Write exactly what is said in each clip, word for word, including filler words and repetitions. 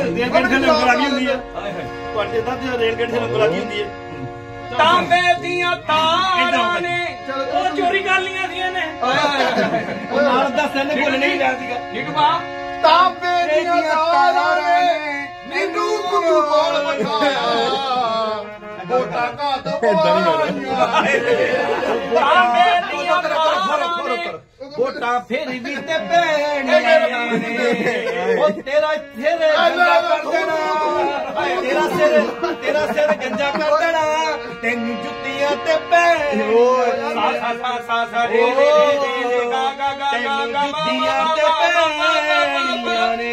rail ਗੱਡੀ ਥੱਲੇ ਉਂਗਲ ਲੱਗੀ ਹੁੰਦੀ ਹੈ ਤੁਹਾਡੇ ਤਾਂ ਰੇਲ ਗੱਡੀ ਥੱਲੇ ਉਂਗਲ ਲੱਗੀ ਹੁੰਦੀ ਹੈ ਤਾਂਬੇ ਦੀਆਂ ਤਾਰਾਂ ਨੇ ਉਹ ਚੋਰੀ ਕਰ ਲੀਆਂ ਸੀ ਇਹਨੇ ਉਹ ਨਾਲ ਦਾ ਸੈੱਲ ਭੁੱਲ ਨਹੀਂ ਲਿਆ ਸੀਗਾ ਨੀਟੂ ਬਾ ਤਾਂਬੇ ਦੀਆਂ ਤਾਰਾਂ ਨੇ ਨੀਟੂ ਗੁੱਡੂ ਕੋਲ ਬਿਠਾਇਆ ਵੋਟਾਂ ਘਾਟ ਪਾਈਆਂ ਤਾਂਬੇ ਦੀਆਂ ਤਾਰਾਂ ਨੇ ਵੋਟਾਂ ਫਿਰ ਵੀ ਤੇ ਪੈਣੀਆਂ ਨੇ ਉਹ ਤੇਰਾ ਸਿਰ ਗੰਜਾ ਕਰ ਦੇਣਾ ਤੇਰਾ ਸਿਰ ਤੇਰਾ ਸਿਰ ਗੰਜਾ ਕਰ ਦੇਣਾ ਤੈਨੂੰ ਜੁੱਤੀਆਂ ਤੇ ਪੈਣ ਸਾ ਸਾ ਸਾ ਸਾ ਸਾ ਰੇ ਰੇ ਰੇ ਰੇ ਗਾ ਗਾ ਗਾ ਗਾ ਗਾ ਜੁੱਤੀਆਂ ਤੇ ਪੈਣੀਆਂ ਨੇ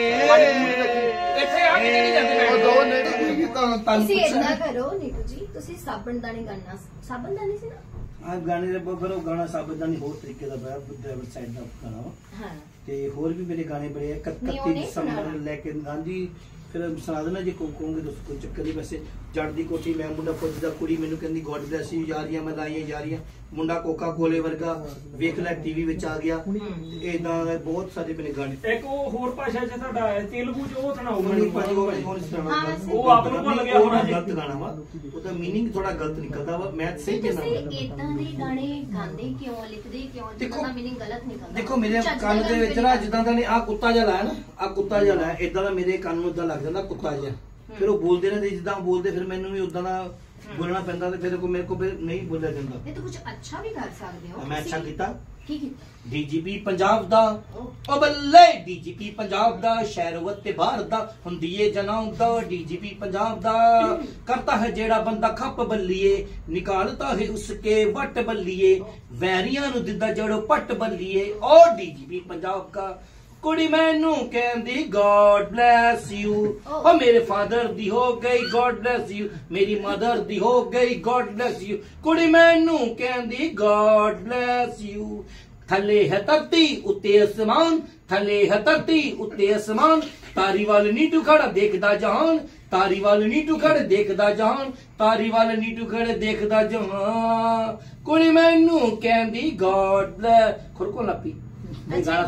ਇੱਥੇ ਆ ਕੇ ਨਹੀਂ ਜਾਂਦੇ ਉਹ ਦੋ ਨੇ ਕੀ ਕੀਤਾ ਤੁਸੀਂ ਏਦਾਂ ਕਰੋ ਨੀਟੂ ਜੀ ਤੁਸੀਂ ਸਾਬਣਦਾਨੀ ਗਾਣਾ ਸਾਬਣਦਾਨੀ ਸੀ ਨਾ ਆ ਗਾਣੇ ਦੇ ਫਿਰ ਉਹ ਗਾਣਾ ਸਾਬਦਾਨੀ ਹੋਰ ਤਰੀਕੇ ਦਾ ਪਿਆ ਡਰਾਈਵਰ ਸਾਈਡ ਦਾ ਗਾਣਾ ਹਾਂ ਤੇ ਹੋਰ ਵੀ ਮੇਰੇ ਗਾਣੇ ਬੜੇ ਇਕੱਤੀ ਦਸੰਬਰ ਲੈ ਕੇ ਗਾਂਧੀ ਫਿਰ ਸੁਣਾ ਦੇਣਾ ਜੇ ਕੋਈ ਕਹੋਗੇ ਤਾਂ ਕੋਈ ਚੱਕਰ ਨਹੀਂ ਵੈਸੇ ਜੜ ਦੀ ਕੋਠੀ ਮੈਂ ਮੁੰਡਾ ਪੁੱਛਦਾ ਕੁੜੀ ਮੈਨੂੰ ਕਹਿੰਦੀ ਗੋਡ ਬਲੈਸ ਯੂ ਯਾਰੀਆਂ ਮੈਂ ਲਾਈਆਂ ਯਾਰੀਆਂ ਮੁੰਡਾ ਕੋਕਾ ਕੋਲੇ ਵਰਗਾ ਵੇਖ ਲੈ ਟੀਵੀ ਵਿੱਚ ਆ ਗਿਆ ਇਦਾਂ ਬਹੁਤ ਸਾਰੇ ਮੇਰੇ ਗਾਣੇ ਇੱਕ ਉਹ ਹੋਰ ਭਾਸ਼ਾ ਚ ਤੁਹਾਡਾ ਤੇਲਗੂ ਚ ਉਹ ਸੁਣਾਓ ਮੈਨੂੰ ਭਾਜੀ ਉਹ ਹੋਰ ਸੁਣਾਉਣਾ ਉਹ ਆਪ ਨੂੰ ਭੁੱਲ ਗਿਆ ਹੋਣਾ ਗਲਤ ਗਾਣਾ ਵਾ ਉਹਦਾ ਮੀਨਿੰਗ ਥੋੜਾ ਗਲਤ ਨਿਕਲਦਾ ਵਾ ਮੈਂ ਸਹੀ ਕਹਿਣਾ ਤੁਸੀਂ ਇਦਾਂ ਦੇ ਗਾਣੇ ਗਾਉਂਦੇ ਕਿਉਂ ਲਿਖਦੇ ਕਿਉਂ ਜਿਹਦਾ ਮੀਨਿੰਗ ਗਲਤ ਨਿਕਲਦਾ ਦੇਖੋ ਮੇਰੇ ਕੰਨ ਦੇ ਵਿੱਚ ਨਾ ਜਿੱਦਾਂ ਦਾ ਨੇ ਆ ਕੁੱਤਾ ਜਿਹਾ ਲਾਇਆ ਨਾ ਆ ਕੁੱਤਾ ਜਿਹਾ ਲਾਇਆ ਇਦਾਂ ਦਾ ਮੇਰੇ ਕੰਨ ਨੂੰ ਇਦਾਂ ਲੱਗ ਜਾਂਦਾ ਕੁੱਤਾ ਜਿਹਾ ਫਿਰ ਉਹ ਬੋਲਦੇ ਨੇ ਜਿੱਦਾਂ ਬੋਲਦੇ ਫਿਰ ਮੈਨੂੰ ਵੀ ਉਦਾਂ ਦਾ ਬੋਲਣਾ ਪੈਂਦਾ ਤੇ ਫਿਰ ਕੋ ਮੇਰੇ ਕੋ ਨਹੀਂ ਬੋਲਿਆ ਜਾਂਦਾ ਇਹ ਤਾਂ ਕੁਝ ਅੱਛਾ ਵੀ ਕਰ ਸਕਦੇ ਹੋ ਮੈਂ ਅੱਛਾ ਕੀਤਾ ਕੀ ਕੀਤਾ ਡੀਜੀਪੀ ਪੰਜਾਬ ਦਾ ਉਹ ਬੱਲੇ ਡੀਜੀਪੀ ਪੰਜਾਬ ਦਾ ਸ਼ਹਿਰਵਤ ਤੇ ਬਾਹਰ ਦਾ ਹੁੰਦੀ ਏ ਜਨਾਬ ਦਾ ਡੀਜੀਪੀ ਪੰਜਾਬ ਦਾ ਕਰਤਾ ਹੈ ਜਿਹੜਾ ਬੰਦਾ ਖੱਪ ਬੱਲੀਏ ਨਿਕਾਲਤਾ ਹੈ ਉਸਕੇ ਵੱਟ ਬੱਲੀਏ ਵੈਰੀਆਂ ਨੂੰ ਦਿੱਦਾ ਜੜੋ ਪੱਟ ਬੱਲੀਏ ਉਹ ਡੀਜੀਪੀ ਪੰਜਾਬ ਦਾ ਕੁੜੀ ਮੈਨੂੰ ਕਹਿੰਦੀ ਗੋਡ ਬਲੈਸ ਯੂ ਉਹ ਮੇਰੇ ਫਾਦਰ ਦੀ ਹੋ ਗਈ ਗੋਡ ਬਲੈਸ ਯੂ ਮੇਰੀ ਮਦਰ ਦੀ ਹੋ ਗਈ ਗੋਡ ਬਲੈਸ ਯੂ ਕੁੜੀ ਮੈਨੂੰ ਕਹਿੰਦੀ ਗੋਡ ਬਲੈਸ ਯੂ ਥੱਲੇ ਹੈ ਧਰਤੀ ਉੱਤੇ ਅਸਮਾਨ ਥੱਲੇ ਹੈ ਧਰਤੀ ਉੱਤੇ ਅਸਮਾਨ ਤਾਰੀ ਵੱਲ ਨੀਟੂ ਖੜਾ ਦੇਖਦਾ ਜਹਾਨ ਤਾਰੀ ਵੱਲ ਨੀਟੂ ਖੜਾ ਦੇਖਦਾ ਜਹਾਨ ਤਾਰੀ ਵੱਲ ਨੀਟੂ ਖੜਾ ਦੇਖਦਾ ਜਹਾਨ ਕੁੜੀ ਮੈਨੂੰ ਕਹਿੰਦੀ ਗੋਡ ਬਲੈਸ ਖੁਰਕੋ ਲੱਪੀ ਅੱਛਾ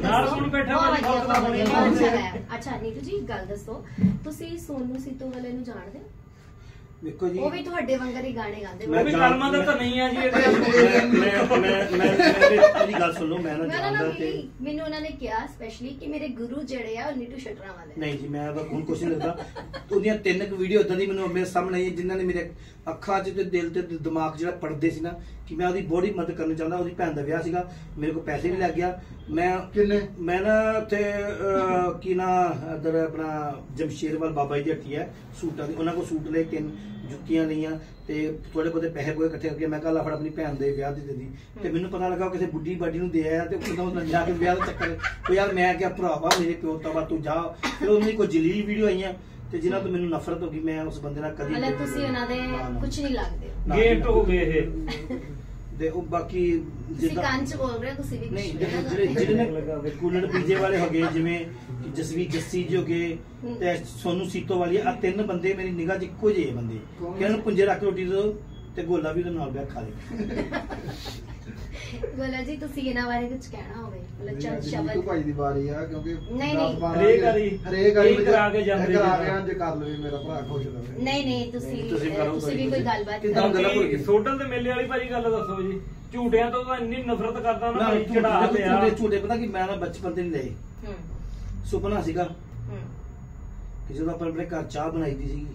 ਨੀਟੂ ਜੀ ਗੱਲ ਦੱਸੋ ਤੁਸੀਂ ਸੋਨੂ ਸੀਤੋ ਵਾਲੇ ਨੂੰ ਜਾਣਦੇ ਹੋ ਦੇਖੋ ਜੀ ਉਹ ਵੀ ਤੁਹਾਡੇ ਵਾਂਗਰ ਹੀ ਗਾਣੇ ਗਾਉਂਦੇ ਉਹ ਵੀ ਕਲਮਾਂ ਦਾ ਤਾਂ ਨਹੀਂ ਆ ਜੀ ਮੈਂ ਮੈਂ ਮੈਂ ਮੇਰੀ ਗੱਲ ਸੁਣ ਲਓ ਮੈਂ ਨਾ ਜਾਣਦਾ ਤੇ ਮੈਨੂੰ ਉਹਨਾਂ ਨੇ ਕਿਹਾ ਸਪੈਸ਼ਲੀ ਕਿ ਮੇਰੇ ਗੁਰੂ ਜਿਹੜੇ ਆ ਉਹ ਨੀਟੂ ਸ਼ਟਰਾਂ ਵਾਲੇ ਨਹੀਂ ਜੀ ਮੈਂ ਤਾਂ ਹੁਣ ਕੁਛ ਨਹੀਂ ਲੱਗਦਾ ਉਹਦੀਆਂ ਤਿੰਨ ਕੁ ਵੀਡੀਓ ਇਦਾਂ ਦੀ ਮੈਨੂੰ ਮੇਰੇ ਸਾਹਮਣੇ ਆਈ ਜਿਨ੍ਹਾਂ ਨੇ ਮੇਰੇ ਅੱਖਾਂ 'ਚ ਤੇ ਦਿਲ ਤੇ ਦਿਮਾਗ ਜਿਹੜਾ ਪੜਦੇ ਸੀ ਨਾ ਕਿ ਮੈਂ ਉਹਦੀ ਬੋਡੀ ਮਦਦ ਕਰਨਾ ਚਾਹੁੰਦਾ ਉਹਦੀ ਭੈਣ ਦਾ ਵਿਆਹ ਸੀਗਾ ਮੇਰੇ ਕੋਲ ਪੈਸੇ ਵੀ ਲੱਗ ਗਿਆ ਮੈਂ ਕਿੰਨੇ ਮੈਂ ਨਾ ਉੱਥੇ ਕੀ ਨਾ ਇੱਧਰ ਆਪਣਾ ਜਮਸ਼ੇਰਵਾਲ ਬਾਬਾ ਜੀ ਦੀ ਹੱਟੀ ਹੈ ਸੂਟਾਂ ਦੀ ਉਹਨਾਂ ਕੋਲ ਸੂਟ ਲਏ ਤਿੰਨ ਜੁੱਤੀਆਂ ਲਈਆਂ ਤੇ ਥੋੜੇ ਬਹੁਤੇ ਪੈਸੇ ਕੋਈ ਇਕੱਠੇ ਕਰਕੇ ਮੈਂ ਕੱਲ ਫੜ ਆਪਣੀ ਭੈਣ ਦੇ ਵਿਆਹ ਦੀ ਦਿੱਤੀ ਤੇ ਮੈਨੂੰ ਪਤਾ ਲੱਗਾ ਕਿਸੇ ਬੁੱਢੀ ਬਾਡੀ ਨੂੰ ਦੇ ਆਇਆ ਤੇ ਉਹ ਜਾ ਕੇ ਵਿਆਹ ਦਾ ਚੱਕਰ ਉਹ ਯਾਰ ਮੈਂ ਕਿਹਾ ਭਰਾਵਾ ਮੇਰੇ ਪਿਓ ਤਾਂ ਤੂੰ ਜਾ ਫਿਰ ਉਹਦੀ ਕੋਈ ਜਲੀਲ ਵੀਡੀਓ ਆਈਆਂ ਤੇ ਜਿਨ੍ਹਾਂ ਤੋਂ ਮੈਨੂੰ ਨਫ਼ਰਤ ਹੋ ਗਈ ਮੈਂ ਉਸ ਬੰਦੇ ਨਾਲ ਕਦੀ ਮਤਲਬ ਤੁਸੀਂ ਉਹਨਾਂ ਦੇ ਕੁਝ ਨਹੀਂ ਲੱਗਦੇ ਗੇਟ ਹੋ ਗਏ ਇਹ ਤੇ ਉਹ ਬਾਕੀ ਜਿੱਦਾਂ ਕੰਚ ਬੋਲ ਰਹੇ ਤੁਸੀਂ ਵੀ ਨਹੀਂ ਜਿਹੜੇ ਜਿਹੜੇ ਕੂਲਰ ਪੀਜੇ ਵਾਲੇ ਹੋ ਗਏ ਜਿਵੇਂ ਜਸਵੀ ਜੱਸੀ ਜੀ ਹੋ ਗਏ ਤੇ ਸੋਨੂ ਸੀਤੋ ਵਾਲੀ ਆ ਤਿੰਨ ਬੰਦੇ ਮੇਰੀ ਨਿਗਾਹ 'ਚ ਇੱਕੋ ਜਿਹੇ ਬੰਦੇ ਕਿ ਉਹਨੂੰ ਪੁੰਜੇ ਰੱਖ ਰੋਟੀ ਦੋ ਤੇ ਗੋਲਾ ਵੀ ਉਹਦੇ ਨਾਲ ਬੈਠ ਖਾ ਲੇ ਗੋਲਾ ਜੀ ਤੁਸੀਂ ਇਹਨਾਂ ਬਾਰੇ ਕੁਝ ਕਹਿਣਾ ਹੋਵੇ ਮਤਲਬ ਚੰਦ ਸ਼ਬਦ ਤੂੰ ਭਾਈ ਦੀ ਵਾਰੀ ਆ ਕਿਉਂਕਿ ਨਹੀਂ ਨਹੀਂ ਹਰੇਕ ਵਾਰੀ ਹਰੇਕ ਵਾਰੀ ਕਰਾ ਕੇ ਜਾਂਦੇ ਕਰਾ ਕੇ ਜੇ ਕਰ ਲਵੇ ਮੇਰਾ ਭਰਾ ਖੁਸ਼ ਰਹੇ ਨਹੀਂ ਨਹੀਂ ਤੁਸੀਂ ਤੁਸੀਂ ਵੀ ਕੋਈ ਗੱਲਬਾਤ ਕਰੋ ਸੋਡਲ ਦੇ ਮੇਲੇ ਵਾਲੀ ਭਾਜੀ ਗੱਲ ਦੱਸੋ ਜੀ ਝੂਟਿਆਂ ਤੋਂ ਤਾਂ ਇੰਨੀ ਨਫ਼ਰਤ ਕਰਦਾ ਨਾ ਭਾਈ ਚੜਾ ਲਿਆ ਝੂਟੇ ਪਤਾ ਕਿ ਮੈਂ ਨਾ ਬਚਪਨ ਤੇ ਨਹੀਂ ਲਏ ਹੂੰ ਸੁਪਨਾ ਸੀਗਾ ਹੂੰ ਕਿ ਜਦੋਂ ਆਪਾਂ ਆਪਣੇ ਘਰ ਚਾਹ ਬਣਾਈ ਦੀ ਸੀਗੀ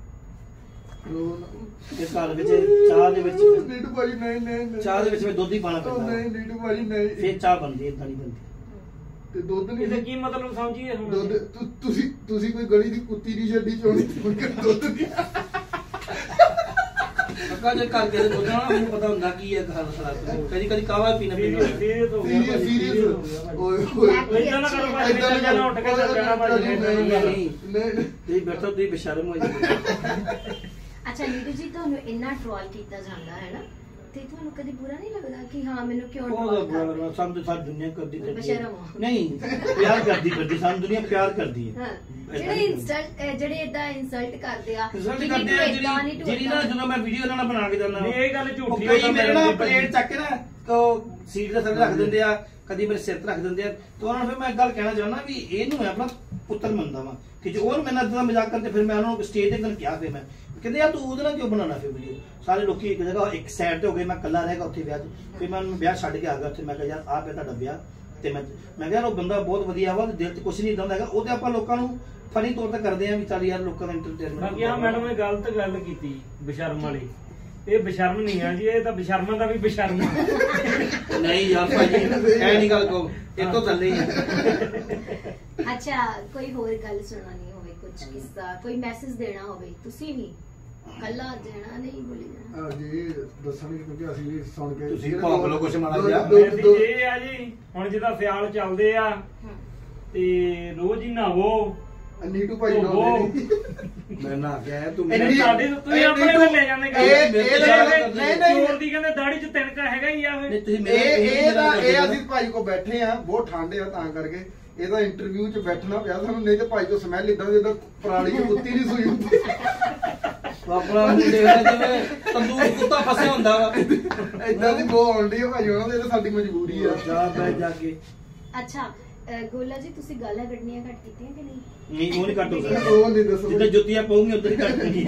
ਤੇ ਘਰ ਵਿੱਚ ਚਾਹ ਦੇ ਵਿੱਚ ਨੀਟੂ ਭਾਈ ਨਹੀਂ ਨਹੀਂ ਚਾਹ ਦੇ ਵਿੱਚ ਮੈਂ ਦੁੱਧ ਹੀ ਪਾਣਾ ਪੈਂਦਾ ਨਹੀਂ ਨੀਟੂ ਭਾਈ ਨਹੀਂ ਫਿਰ ਚਾਹ ਬਣਦੀ ਇਦਾਂ ਨਹੀਂ ਬਣਦੀ ਤੇ ਦੁੱਧ ਨਹੀਂ ਇਹਦਾ ਕੀ ਮਤਲਬ ਸਮਝੀਏ ਹੁਣ ਦੁੱਧ ਤੁਸੀਂ ਤੁਸੀਂ ਕੋਈ ਗਲੀ ਦੀ ਕੁੱਤੀ ਦੀ ਛੱਡੀ ਚੋਣੀ ਦੁੱਧ ਦੀ ਅੱਗਾ ਜੇ ਘਰ ਦੇ ਦੁੱਧ ਨਾਲ ਮੈਨੂੰ ਪਤਾ ਹੁੰਦਾ ਕੀ ਹੈ ਖਾਣਾ ਖਰਾਬ ਕਦੀ ਕਦੀ ਕਾਵਾ ਪੀਣਾ ਪੀਣਾ ਸੀਰੀਅਸ ਹੋ ਗਿਆ ਸੀਰੀਅਸ ਓਏ ਓਏ ਇਦਾਂ ਨਾ ਕਰੋ ਭਾਈ ਚੱਲ ਜਾਣਾ ਉੱਠ ਕੇ ਚੱਲ ਜਾਣਾ ਭਾਈ ਨਹੀਂ ਤੁਸੀਂ ਬੈਠੋ ਤੁਸੀਂ ਬੇਸ਼ਰਮ ਹੋ ਜਾਂਦੇ ਅੱਛਾ ਨੀਟੂ ਜੀ ਤੁਹਾਨੂੰ ਇੰਨਾ ਟ੍ਰੋਲ ਕੀਤਾ ਜਾਂਦਾ ਹੈ ਨਾ ਤੇ ਤੁਹਾਨੂੰ ਕਦੀ ਬੁਰਾ ਨਹੀਂ ਲੱਗਦਾ ਕਿ ਹਾਂ ਮੈਨੂੰ ਕਿਉਂ ਟ੍ਰੋਲ ਕਰਦੇ ਉਹ ਸਾਨੂੰ ਸਾਰੀ ਦੁਨੀਆ ਕਰਦੀ ਕਰਦੀ ਬੇਸ਼ਰਮ ਨਹੀਂ ਪਿਆਰ ਕਰਦੀ ਕਰਦੀ ਸਾਨੂੰ ਦੁਨੀਆ ਪਿਆਰ ਕਰਦੀ ਹੈ ਹਾਂ ਜਿਹੜੇ ਇਨਸਲਟ ਜਿਹੜੇ ਇਦਾਂ ਇਨਸਲਟ ਕਰਦੇ ਆ ਇਨਸਲਟ ਕਰਦੇ ਆ ਜਿਹੜੀ ਜਿਹੜੀ ਨਾ ਜਦੋਂ ਮੈਂ ਵੀਡੀਓ ਇਹਨਾਂ ਨਾਲ ਬਣਾ ਕੇ ਦਿੰਦਾ ਨਹੀਂ ਇਹ ਗੱਲ ਝੂਠੀ ਹੈ ਕਈ ਮੇਰੇ ਨਾਲ ਪਲੇਟ ਚੱਕ ਕੇ ਨਾ ਉਹ ਸੀਟ ਦੇ ਥੱਲੇ ਰੱਖ ਦਿੰਦੇ ਆ ਕਦੀ ਮੇਰੇ ਸਿਰ ਤੇ ਰੱਖ ਦਿੰਦੇ ਆ ਤੇ ਉਹਨਾਂ ਨੂੰ ਫਿਰ ਮੈਂ ਇੱਕ ਗੱਲ ਕਹਿਣਾ ਚਾਹੁੰਦਾ ਵੀ ਇਹਨੂੰ ਆਪਣਾ ਪੁੱਤਰ ਮੰਨਦਾ ਵਾ ਕਿ ਜੋ ਉਹਨੂੰ ਮੈਨਾਂ ਦਾ ਮਜ਼ਾਕ ਕਰਦੇ ਫਿਰ ਮੈਂ ਉਹਨਾਂ ਨੂੰ ਸਟੇਜ ਤੇ ਕਿਹਾ ਫਿਰ ਮੈਂ ਕਹਿੰਦੇ ਯਾਰ ਤੂੰ ਉਹਦੇ ਨਾਲ ਕਿਉਂ ਬਣਾਉਣਾ ਫਿਰ ਵੀਡੀਓ ਸਾਰੇ ਲੋਕੀ ਇੱਕ ਜਗ੍ਹਾ ਇੱਕ ਸਾਈਡ ਤੇ ਹੋ ਗਏ ਮੈਂ ਇਕੱਲਾ ਰਹਿ ਗਿਆ ਉੱਥੇ ਵਿਆਹ 'ਚ ਫਿਰ ਮੈਂ ਉਹਨੂੰ ਵਿਆਹ ਛੱਡ ਕੇ ਆ ਗਿਆ ਉੱਥੇ ਮੈਂ ਕਿਹਾ ਯਾਰ ਆਹ ਪਿਆ ਤੁਹਾਡਾ ਵਿਆਹ ਤੇ ਮੈਂ ਮੈਂ ਕਿਹਾ ਉਹ ਬੰਦਾ ਬਹੁਤ ਵਧੀਆ ਵਾ ਦਿਲ 'ਚ ਕੁਝ ਨਹੀਂ ਇਦਾਂ ਹੈਗਾ ਉਹ ਤੇ ਆਪਾਂ ਲੋਕਾਂ ਨੂੰ ਫਨੀ ਤੌਰ ਤੇ ਕਰਦੇ ਆ ਵੀ ਚੱਲ ਯਾਰ ਲੋਕਾਂ ਦਾ ਐਂਟਰਟੇਨਮੈਂਟ ਬਾਕੀ ਆ ਮੈਡਮ ਨੇ ਗਲਤ ਗੱਲ ਕੀਤੀ ਬਸ਼ਰਮ ਵਾਲੀ ਇਹ ਬਸ਼ਰਮ ਨਹੀਂ ਆ ਜੀ ਇਹ ਤਾਂ ਬਸ਼ਰਮਾਂ ਦਾ ਵੀ ਬਸ਼ਰਮ ਆ ਨਹੀਂ ਯਾਰ ਭਾਜੀ ਐ ਨਹੀਂ ਗੱਲ ਕਹੋ ਇਹ ਤੋਂ ਥੱਲੇ ਹੀ ਆ ਅੱਛਾ ਕੋਈ ਹੋਰ ਗੱਲ ਸੁਣਾਣੀ ਹੋਵੇ ਕੁਝ ਕਿੱਸਾ ਕੋਈ ਮੈਸੇਜ ਦੇਣਾ ਹੋਵੇ ਤੁਸੀਂ ਵੀ ਕੱਲਾ ਦੇਣਾ ਨਹੀਂ ਬੋਲੀ ਜਾਣਾ ਹਾਂ ਜੀ ਦੱਸਣਗੇ ਕਿਉਂਕਿ ਅਸੀਂ ਵੀ ਸੁਣ ਕੇ ਤੁਸੀਂ ਭਾਵ ਲੋ ਕੁਛ ਮਾੜਾ ਜਿਹਾ ਮੇਰੀ ਇਹ ਆ ਜੀ ਹੁਣ ਜਿਹਦਾ ਸਿਆਲ ਚੱਲਦੇ ਆ ਤੇ ਰੋਜ਼ ਹੀ ਨਹਾਵੋ ਨੀਟੂ ਭਾਈ ਨਾ ਮੈਂ ਨਾ ਕਿਹਾ ਤੂੰ ਇਹ ਸਾਡੇ ਤੁਸੀਂ ਆਪਣੇ ਕੋਲ ਲੈ ਜਾਂਦੇ ਇਹ ਨਹੀਂ ਨਹੀਂ ਚੋਰ ਦੀ ਕਹਿੰਦੇ ਦਾੜੀ 'ਚ ਤਿਣਕਾ ਹੈਗਾ ਹੀ ਆ ਨਹੀਂ ਤੁਸੀਂ ਇਹ ਇਹ ਦਾ ਇਹ ਅਸੀਂ ਭਾਈ ਕੋ ਬੈਠੇ ਆ ਬਹੁਤ ਠੰਡ ਆ ਤਾਂ ਕਰਕੇ ਇਹਦਾ ਇੰਟਰਵਿਊ 'ਚ ਬੈਠਣਾ ਪਿਆ ਸਾਨੂੰ ਨਹੀਂ ਤੇ ਭਾਈ ਤੋਂ ਸਮੈਲ ਇਦਾਂ ਜਿੱਦਾਂ ਪੁਰਾਣੀ ਕੁੱਤੀ ਨਹੀਂ ਸੂਈ ਹੁੰਦੀ ਆਪਣਾ ਮੂੰਹ ਦੇਖਦਾ ਜਿਵੇਂ ਤੰਦੂਰ ਕੁੱਤਾ ਫਸਿਆ ਹੁੰਦਾ ਵਾ ਇਦਾਂ ਦੀ ਬੋ ਆਉਂਦੀ ਹੈ ਭਾਈ ਉਹਨਾਂ ਦੇ ਇਹ ਤਾਂ ਸਾਡੀ ਮਜਬੂਰੀ ਆ ਜਾ ਬੈ ਜਾ ਕੇ ਅੱਛਾ ਗੋਲਾ ਜੀ ਤੁਸੀਂ ਗਾਲਾਂ ਕੱਢਣੀਆਂ ਘੱਟ ਕੀਤੀਆਂ ਕਿ ਨਹੀਂ ਨਹੀਂ ਉਹ ਨਹੀਂ ਕੱਟ ਹੋ ਸਕਦਾ ਉਹ ਨਹੀਂ ਦੱਸੋ ਜਿੱਦਾਂ ਜੁੱਤੀਆਂ ਪਾਉਂਗੇ ਉਧਰ ਹੀ ਕੱਟਣਗੀ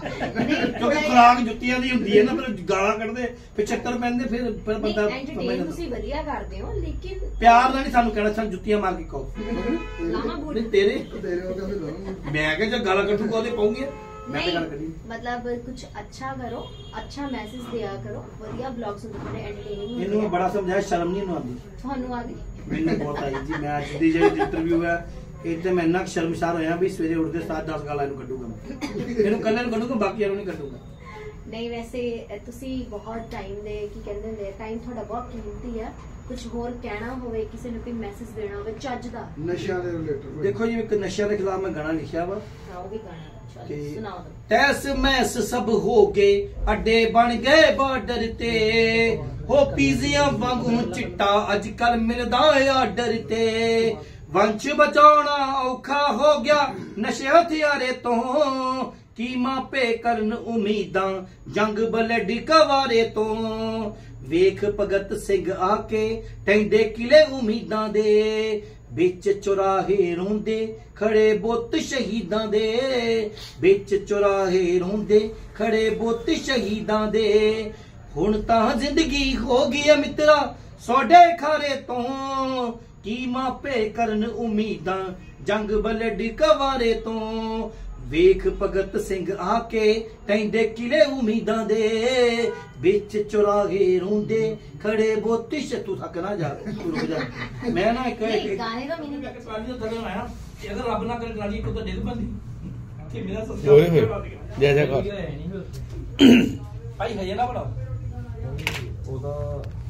ਕਿਉਂਕਿ ਖੁਰਾਕ ਜੁੱਤੀਆਂ ਦੀ ਹੁੰਦੀ ਹੈ ਨਾ ਫਿਰ ਗਾਲਾਂ ਕੱਢਦੇ ਫਿਰ ਚੱਕਰ ਪੈਂਦੇ ਫਿਰ ਫਿਰ ਬੰਦਾ ਐਂਟਰਟੇਨ ਤੁਸੀਂ ਵਧੀਆ ਕਰਦੇ ਹੋ ਲੇਕਿਨ ਪਿਆਰ ਨਾਲ ਨਹੀਂ ਸਾਨੂੰ ਕਹਿਣਾ ਸਾਨੂੰ ਜੁੱਤੀਆਂ ਮਾਰ ਕੇ ਕਹੋ ਲਾਮਾ ਬੂਟ ਨਹੀਂ ਤੇਰੇ ਤੇਰੇ ਉਹ ਕਹਿੰਦੇ ਲਾਉਂ ਮੈਂ ਕਿਹਾ ਜੇ ਗਾਲਾਂ ਕੱਢੂਗਾ ਉਹਦੇ ਪਾਉਂਗੇ ਮੈਂ ਤੇ ਗੱਲ ਕਰੀ मतलब कुछ अच्छा करो अच्छा मैसेज दिया करो ਵਧੀਆ ਵਲੌਗਸ ਹੁੰਦੇ ਬੜੇ ਐਂਟਰਟੇਨਿੰਗ ਇਹਨੂੰ ਮੈਂ ਬੜਾ ਸਮਝਾਇਆ ਸ਼ਰਮ ਨਹੀਂ ਆਉਂਦੀ ਤੁਹਾਨੂੰ ਆ ਗਈ ਮੈਨੂੰ ਬਹੁਤ ਆਈ ਜੀ ਮੈਂ ਅੱਜ ਦੀ ਜਿਹੜੀ ਇੰਟਰਵਿਊ ਹੈ ਇਹ ਤੇ ਮੈਂ ਇੰਨਾ ਸ਼ਰਮਸ਼ਾਰ ਹੋਇਆ ਵੀ ਸਵੇਰੇ ਉੱਠਦੇ ਸਾਰ ਦਸ ਗਾਲਾਂ ਇਹਨੂੰ ਕੱਢੂਗਾ ਮੈਂ ਇਹਨੂੰ ਕੱਲੇ ਨੂੰ ਕੱਢੂਗਾ ਬਾਕੀਆਂ ਨੂੰ ਨਹੀਂ ਕੱਢੂਗਾ ਨਹੀਂ ਵੈਸੇ ਤੁਸੀਂ ਬਹੁਤ ਟਾਈਮ ਦੇ ਕੀ ਕਹਿੰਦੇ ਹੁੰਦੇ ਟਾਈਮ ਤੁਹਾਡਾ ਬਹੁਤ ਕੀਮਤੀ ਹੈ ਕੁਝ ਹੋਰ ਕਹਿਣਾ ਹੋਵੇ ਕਿਸੇ ਨੂੰ ਕੋਈ ਮੈਸੇਜ ਦੇਣਾ ਹੋਵੇ ਚੱਜ ਦਾ ਨਸ਼ਿਆਂ ਦੇ ਰਿਲੇਟਡ ਦੇਖੋ ਜੀ ਇੱਕ ਨਸ਼ਿਆਂ ਦੇ ਖਿਲਾਫ ਮੈਂ ਗਾਣਾ ਲਿਖਿਆ ਵਾ ਹਾਂ ਉਹ ਵੀ ਗਾਣਾ ਕਿ ਸੁਣਾਓ ਦੋ ਤੈਸ ਮੈਸ ਸਭ ਹੋ ਗਏ ਅੱਡੇ ਬਣ ਗਏ ਬਾਰਡਰ ਤੇ ਹੋ ਪੀਜ਼ੀਆਂ ਵਾਂਗੂ ਚਿੱਟਾ ਅੱਜ ਕੱਲ ਮਿਲਦਾ ਆਰਡਰ ਤੇ ਵੰਸ਼ ਬਚਾਉਣਾ ਔਖਾ ਹੋ ਗਿਆ ਨਸ਼ੇ ਹਥਿਆਰੇ ਤੋਂ ਕੀ ਮਾਪੇ ਕਰਨ ਉਮੀਦਾਂ ਜੰਗ ਬਲੱਡੀ ਕਵਾਰੇ ਤੋਂ ਵੇਖ ਭਗਤ ਸਿੰਘ ਆ ਕੇ ਟੈਂਦੇ ਕਿਲੇ ਉਮੀਦਾਂ ਦੇ ਵਿੱਚ ਚੁਰਾਹੇ ਰੋਂਦੇ ਖੜੇ ਬੁੱਤ ਸ਼ਹੀਦਾਂ ਦੇ ਵਿੱਚ ਚੁਰਾਹੇ ਰੋਂਦੇ ਖੜੇ ਬੁੱਤ ਸ਼ਹੀਦਾਂ ਦੇ ਹੁਣ ਤਾਂ ਜ਼ਿੰਦਗੀ ਹੋ ਗਈ ਐ ਮਿੱਤਰਾ ਸੋਡੇ ਖਾਰੇ ਤੋਂ ਕੀ ਮਾਪੇ ਕਰਨ ਉਮੀਦਾਂ ਜੰਗ ਬਲੱਡੀ ਕਵਾਰੇ ਤੋਂ ਵੇਖ ਭਗਤ ਸਿੰਘ ਆ ਕੇ ਟੈਂਦੇ ਕਿਲੇ ਉਮੀਦਾਂ ਦੇ ਵਿੱਚ ਚੁਰਾਹੇ ਰੋਂਦੇ ਖੜੇ ਬੋਤੀ ਤੂੰ ਥੱਕ ਨਾ ਜਾ ਤੂੰ ਰੁਕ ਜਾ ਮੈਂ ਨਾ ਇੱਕ ਗਾਣੇ ਦਾ ਮੀਨਿੰਗ ਟਰਾਲੀ ਦਾ ਥੱਲੇ ਆਇਆ ਜੇ ਅਗਰ ਰੱਬ ਨਾ ਕਰੇ ਟਰਾਲੀ ਕੋ ਤਾਂ ਡਿੱਗ ਪੈਂਦੀ ਕਿ ਮੇਰਾ ਹੋਏ ਹੋਏ ਸਸਤਾ ਜੈ ਜੈ ਕਰ ਭਾਈ ਹਜੇ ਨਾ ਬੜਾ ਉਹਦਾ